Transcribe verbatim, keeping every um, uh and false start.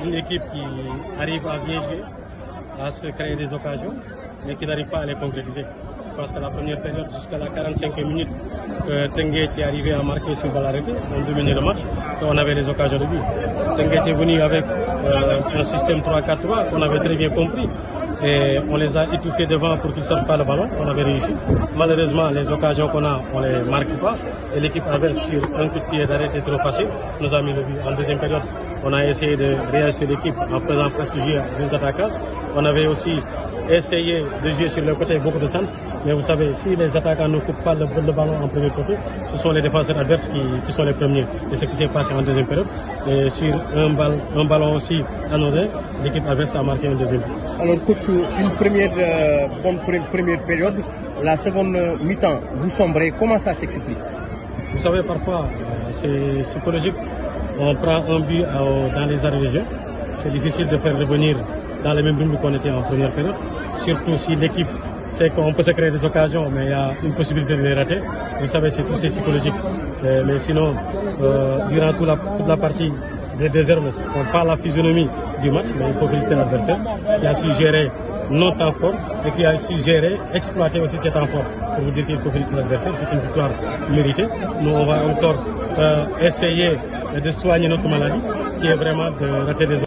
une équipe qui arrive à bien jouer, à se créer des occasions, mais qui n'arrive pas à les concrétiser. Parce que la première période, jusqu'à la quarante-cinquième minute, euh, Tenguet est arrivé à marquer sur balle arrêtée, on dominait le match, et on avait les occasions de but. Tenguet est venu avec euh, un système trois quatre trois qu'on avait très bien compris. Et on les a étouffés devant pour qu'ils ne sortent pas le ballon, on avait réussi. Malheureusement, les occasions qu'on a, on ne les marque pas. Et l'équipe adverse, sur un coup de pied d'arrêt trop facile, nous a mis le but. En deuxième période, on a essayé de réagir sur l'équipe en faisant presque jouer deux attaquants. On avait aussi essayé de jouer sur le côté beaucoup de centres. Mais vous savez, si les attaquants ne coupent pas le, le ballon en premier côté, ce sont les défenseurs adverses qui, qui sont les premiers. Et ce qui s'est passé en deuxième période. Et sur un, ball, un ballon aussi anodin, l'équipe adverse a marqué un deuxième but. Alors coach, une première euh, bonne première période, la seconde mi-temps, vous sombrez, comment ça s'explique? Vous savez, parfois, euh, c'est psychologique. On prend un but euh, dans les arrêts de jeu. C'est difficile de faire revenir dans le même rythme qu'on était en première période. Surtout si l'équipe sait qu'on peut se créer des occasions, mais il y a une possibilité de les rater. Vous savez, c'est tout c'est psychologique. Euh, mais sinon, euh, durant toute la, toute la partie des déserts, ne font pas la physionomie du match, mais il faut féliciter l'adversaire qui a su gérer nos temps forts et qui a su gérer, exploiter aussi ces temps forts. Pour vous dire qu'il faut féliciter l'adversaire, c'est une victoire méritée. Nous, on va encore euh, essayer de soigner notre maladie, qui est vraiment de rater des